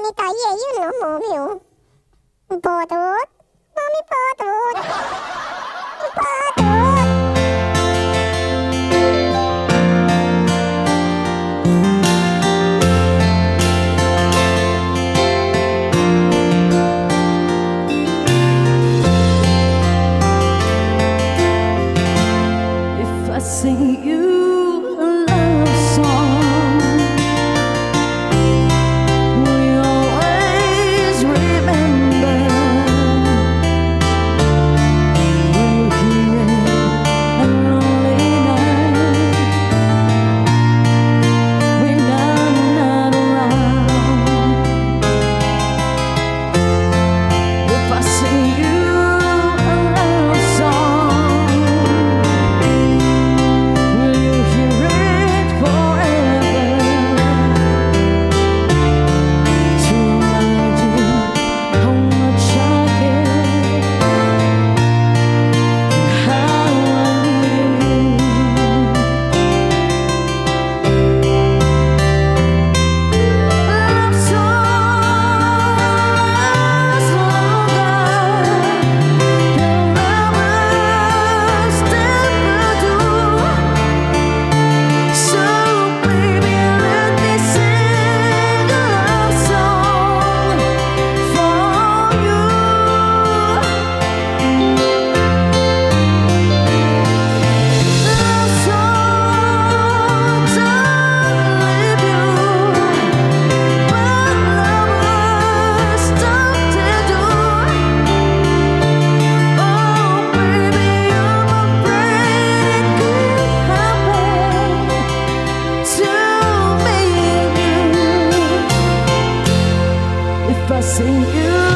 Mommy tá aí, you know, mommy. Bottle. Mommy bottle. Bottle. If I sing you a love song, will you always remember? Will you hear it on a lonely night when I'm not around? If I sing you a love song, will you hear it forever to remind you how much I care and how I need you? Love songs last longer than lovers ever do. So baby, let me sing a love song for you. Love songs don't leave you, but lovers don't do. Oh baby, I'm afraid it could happen to me and you if I sing you